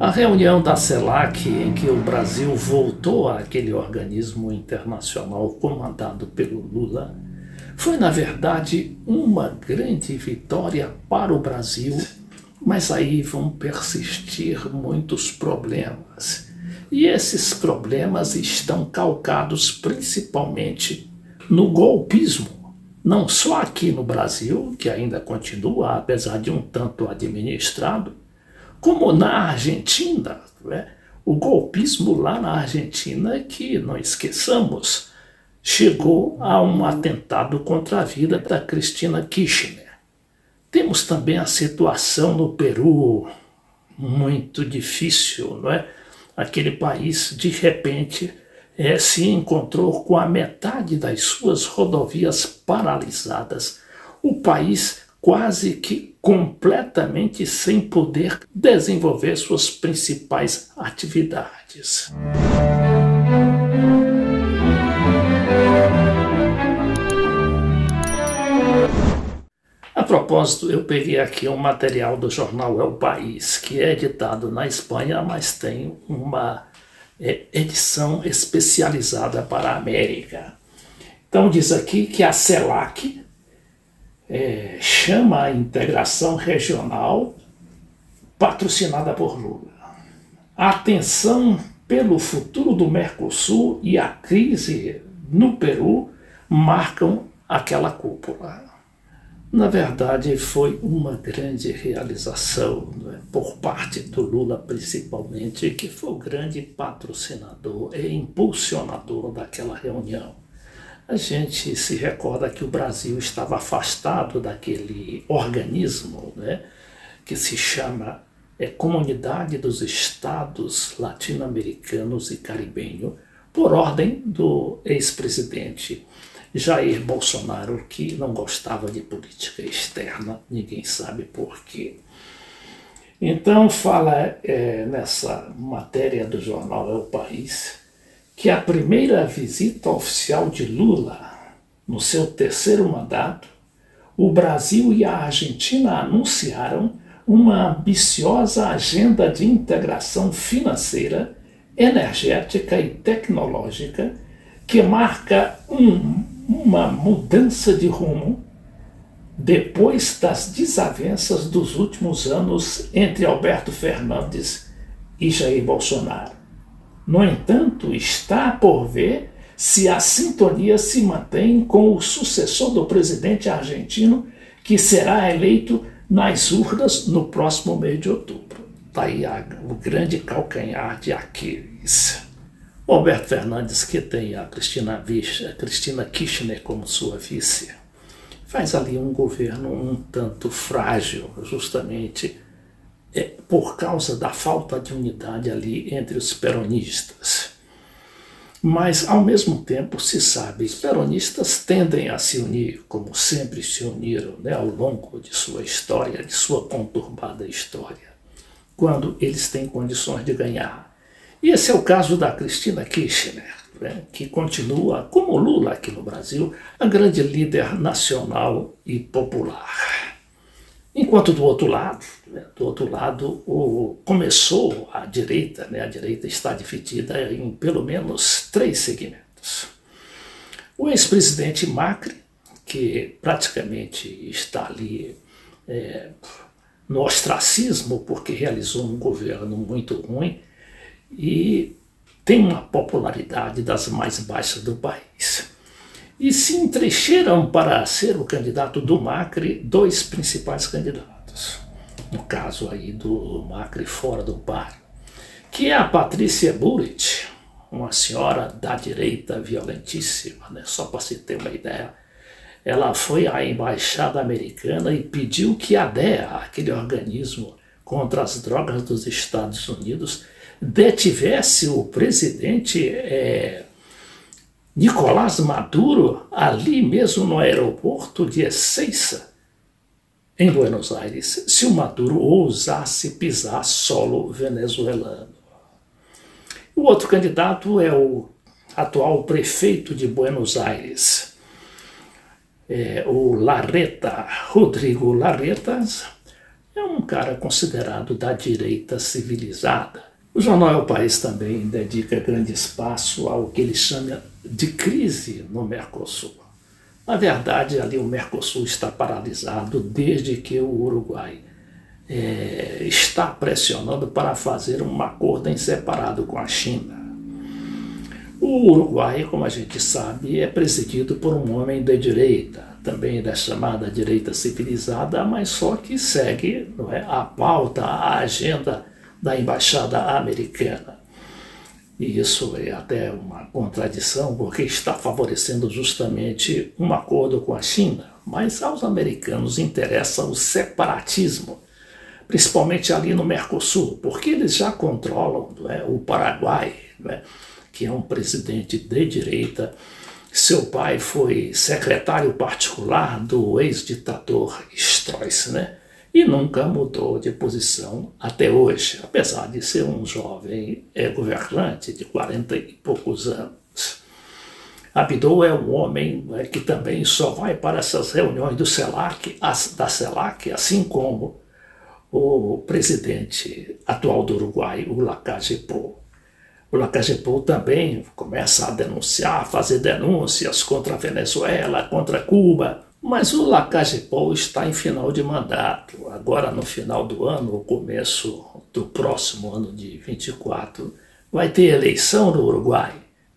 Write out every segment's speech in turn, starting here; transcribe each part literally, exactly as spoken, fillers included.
A reunião da CELAC, em que o Brasil voltou àquele organismo internacional comandado pelo Lula, foi, na verdade, uma grande vitória para o Brasil, mas aí vão persistir muitos problemas. E esses problemas estão calcados principalmente no golpismo, não só aqui no Brasil, que ainda continua, apesar de um tanto administrado, como na Argentina. Né? O golpismo lá na Argentina, que, não esqueçamos, chegou a um atentado contra a vida da Cristina Kirchner. Temos também a situação no Peru, muito difícil, não é? Aquele país, de repente, é, se encontrou com a metade das suas rodovias paralisadas. O país quase que completamente sem poder desenvolver suas principais atividades. A propósito, eu peguei aqui um material do jornal El País, que é editado na Espanha, mas tem uma é, edição especializada para a América. Então diz aqui que a CELAC é, chama a integração regional patrocinada por Lula. A tensão pelo futuro do Mercosul e a crise no Peru marcam aquela cúpula. Na verdade, foi uma grande realização, né, por parte do Lula, principalmente, que foi o grande patrocinador e impulsionador daquela reunião. A gente se recorda que o Brasil estava afastado daquele organismo, né, que se chama é, Comunidade dos Estados Latino-Americanos e Caribenho, por ordem do ex-presidente Jair Bolsonaro, que não gostava de política externa, ninguém sabe por quê. Então fala é, nessa matéria do jornal El País que a primeira visita oficial de Lula no seu terceiro mandato, o Brasil e a Argentina anunciaram uma ambiciosa agenda de integração financeira, energética e tecnológica que marca um uma mudança de rumo depois das desavenças dos últimos anos entre Alberto Fernandes e Jair Bolsonaro. No entanto, está por ver se a sintonia se mantém com o sucessor do presidente argentino, que será eleito nas urnas no próximo mês de outubro. Está aí a, o grande calcanhar de Aquiles. O Alberto Fernandes, que tem a Cristina, a Cristina Kirchner como sua vice, faz ali um governo um tanto frágil, justamente é, por causa da falta de unidade ali entre os peronistas. Mas, ao mesmo tempo, se sabe, os peronistas tendem a se unir, como sempre se uniram, né, ao longo de sua história, de sua conturbada história, quando eles têm condições de ganhar. E esse é o caso da Cristina Kirchner, né, que continua, como Lula aqui no Brasil, a grande líder nacional e popular. Enquanto do outro lado, né, do outro lado o, começou a direita, né, a direita está dividida em pelo menos três segmentos. O ex-presidente Macri, que praticamente está ali é, no ostracismo porque realizou um governo muito ruim, e tem uma popularidade das mais baixas do país. E se entrecheram para ser o candidato do Macri dois principais candidatos. No caso aí do Macri fora do páreo, que é a Patrícia Bullrich, uma senhora da direita violentíssima, né? Só para se ter uma ideia. Ela foi à embaixada americana e pediu que a D E A, aquele organismo contra as drogas dos Estados Unidos, detivesse o presidente é, Nicolás Maduro ali mesmo no aeroporto de Ezeiza, em Buenos Aires, se o Maduro ousasse pisar solo venezuelano. O outro candidato é o atual prefeito de Buenos Aires, é, o Larreta, Rodrigo Larreta, é um cara considerado da direita civilizada. O jornal El País também dedica grande espaço ao que ele chama de crise no Mercosul. Na verdade, ali o Mercosul está paralisado desde que o Uruguai é, está pressionando para fazer um acordo em separado com a China. O Uruguai, como a gente sabe, é presidido por um homem de direita, também da chamada direita civilizada, mas só que segue, não é, a pauta, a agenda da embaixada americana. E isso é até uma contradição, porque está favorecendo justamente um acordo com a China, mas aos americanos interessa o separatismo, principalmente ali no Mercosul, porque eles já controlam, não é, o Paraguai, não é, que é um presidente de direita. Seu pai foi secretário particular do ex-ditador Stroessner e nunca mudou de posição até hoje, apesar de ser um jovem é, governante de quarenta e poucos anos. Abdo é um homem é, que também só vai para essas reuniões do CELAC, as, da CELAC, assim como o presidente atual do Uruguai, o Lacalle Pou. O Lacalle Pou também começa a denunciar, a fazer denúncias contra a Venezuela, contra Cuba, mas o Lacalle Pou está em final de mandato. Agora, no final do ano, ou começo do próximo ano de vinte e quatro, vai ter eleição no Uruguai.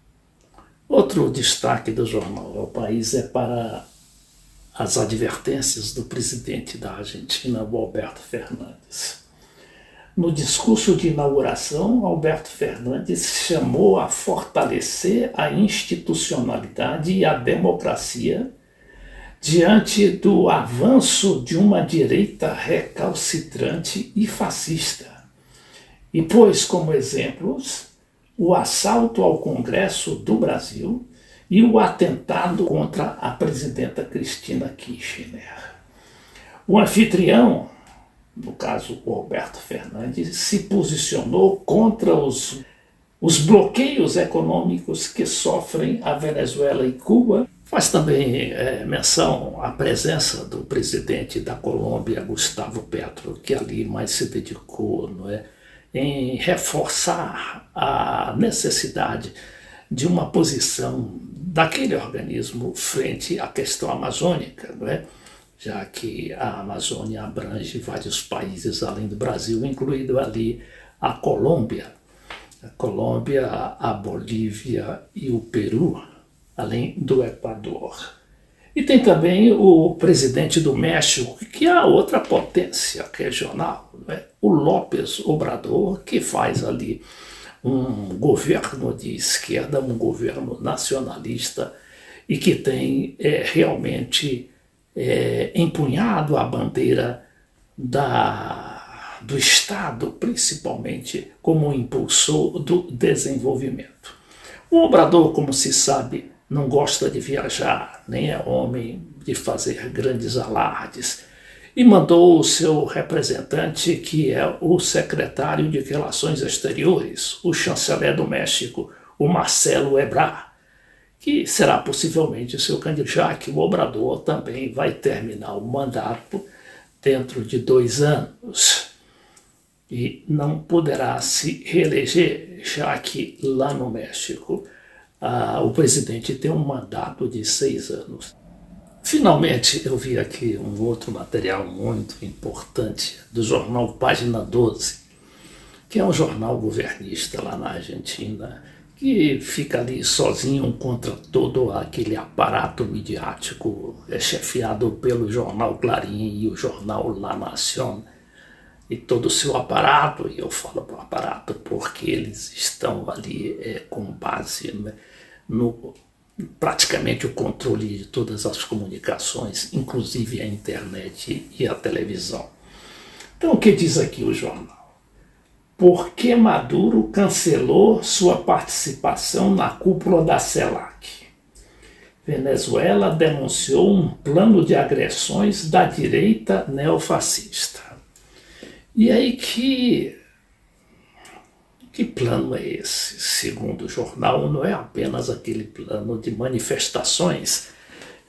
Outro destaque do jornal El País é para as advertências do presidente da Argentina, o Alberto Fernandes. No discurso de inauguração, Alberto Fernandes chamou a fortalecer a institucionalidade e a democracia diante do avanço de uma direita recalcitrante e fascista. E pôs como exemplos o assalto ao Congresso do Brasil e o atentado contra a presidenta Cristina Kirchner. O anfitrião, no caso o Alberto Fernandes, se posicionou contra os, os bloqueios econômicos que sofrem a Venezuela e Cuba. Faz também é, menção à presença do presidente da Colômbia, Gustavo Petro, que ali mais se dedicou, não é, em reforçar a necessidade de uma posição daquele organismo frente à questão amazônica, não é? Já que a Amazônia abrange vários países além do Brasil, incluindo ali a Colômbia, a Colômbia, a Bolívia e o Peru, além do Equador. E tem também o presidente do México, que é a outra potência regional, não é? O López Obrador, que faz ali um governo de esquerda, um governo nacionalista, e que tem é, realmente é, empunhado a bandeira da, do Estado, principalmente como um impulsor do desenvolvimento. O Obrador, como se sabe, não gosta de viajar, nem é homem de fazer grandes alardes, e mandou o seu representante, que é o secretário de Relações Exteriores, o chanceler do México, o Marcelo Ebrard, que será possivelmente seu candidato, já que o Obrador também vai terminar o mandato dentro de dois anos e não poderá se reeleger, já que lá no México ah, o presidente tem um mandato de seis anos. Finalmente, eu vi aqui um outro material muito importante do jornal Página doze, que é um jornal governista lá na Argentina, que fica ali sozinho contra todo aquele aparato midiático é chefiado pelo jornal Clarín e o jornal La Nación, e todo o seu aparato, e eu falo para o aparato porque eles estão ali é, com base, né, no praticamente o controle de todas as comunicações, inclusive a internet e a televisão. Então, o que diz aqui o jornal? Por que Maduro cancelou sua participação na cúpula da CELAC? Venezuela denunciou um plano de agressões da direita neofascista. E aí que... Que plano é esse? Segundo o jornal, não é apenas aquele plano de manifestações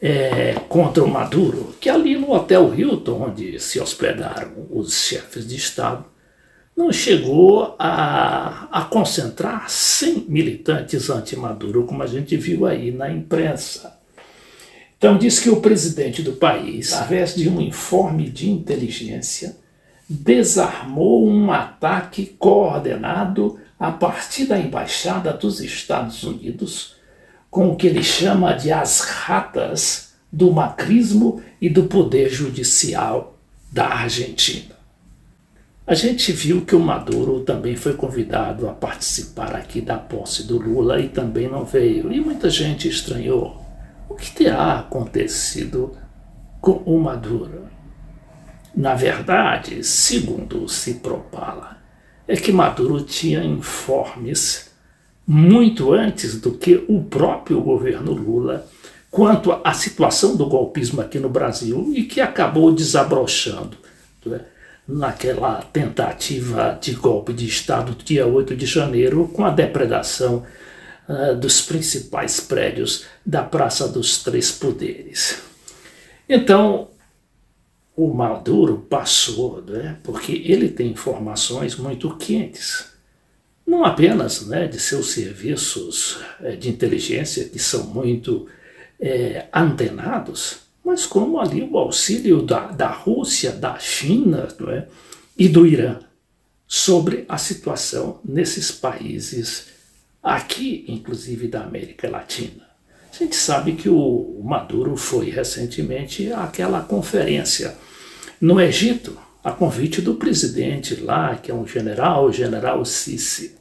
é, contra o Maduro, que ali no Hotel Hilton, onde se hospedaram os chefes de Estado, não chegou a, a concentrar cem militantes anti-Maduro, como a gente viu aí na imprensa. Então diz que o presidente do país, através de um informe de inteligência, desarmou um ataque coordenado a partir da Embaixada dos Estados Unidos, com o que ele chama de as ratas do macrismo e do poder judicial da Argentina. A gente viu que o Maduro também foi convidado a participar aqui da posse do Lula e também não veio. E muita gente estranhou. O que terá acontecido com o Maduro? Na verdade, segundo se propala, é que Maduro tinha informes muito antes do que o próprio governo Lula quanto à situação do golpismo aqui no Brasil e que acabou desabrochando, né, naquela tentativa de golpe de Estado do dia oito de janeiro com a depredação uh, dos principais prédios da Praça dos Três Poderes. Então, o Maduro passou, né, porque ele tem informações muito quentes, não apenas, né, de seus serviços é, de inteligência, que são muito é, antenados, mas como ali o auxílio da, da Rússia, da China, não é, e do Irã sobre a situação nesses países, aqui inclusive da América Latina. A gente sabe que o Maduro foi recentemente àquela conferência no Egito, a convite do presidente lá, que é um general, o general Sisi.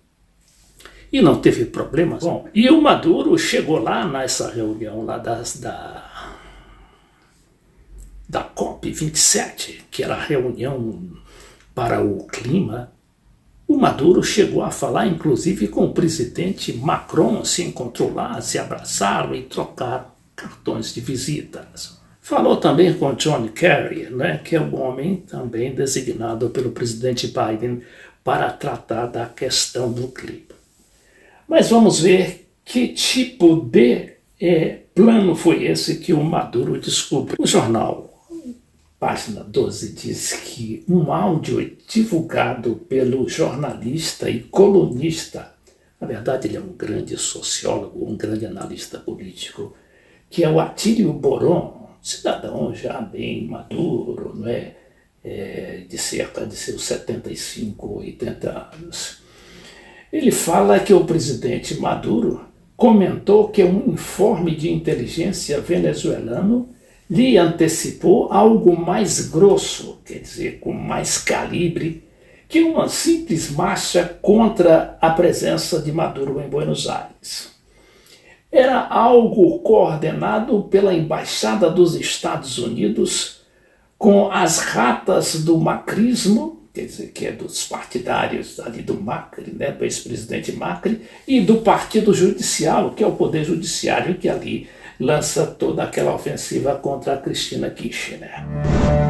E não teve problemas. Bom, e o Maduro chegou lá nessa reunião lá das, da, da COP vinte e sete, que era a reunião para o clima. O Maduro chegou a falar, inclusive, com o presidente Macron, se encontrou lá, se abraçaram e trocaram cartões de visitas. Falou também com John Kerry, né, que é um homem também designado pelo presidente Biden para tratar da questão do clima. Mas vamos ver que tipo de é, plano foi esse que o Maduro descobriu. O jornal Página doze diz que um áudio divulgado pelo jornalista e colunista, na verdade ele é um grande sociólogo, um grande analista político, que é o Atílio Boron, cidadão já bem maduro, não é? É, de cerca de seus setenta e cinco, oitenta anos. Ele fala que o presidente Maduro comentou que um informe de inteligência venezuelano lhe antecipou algo mais grosso, quer dizer, com mais calibre, que uma simples marcha contra a presença de Maduro em Buenos Aires. Era algo coordenado pela Embaixada dos Estados Unidos com as ratas do macrismo, quer dizer, que é dos partidários ali do Macri, né, do ex-presidente Macri, e do Partido Judicial, que é o Poder Judiciário que ali lança toda aquela ofensiva contra a Cristina Kirchner.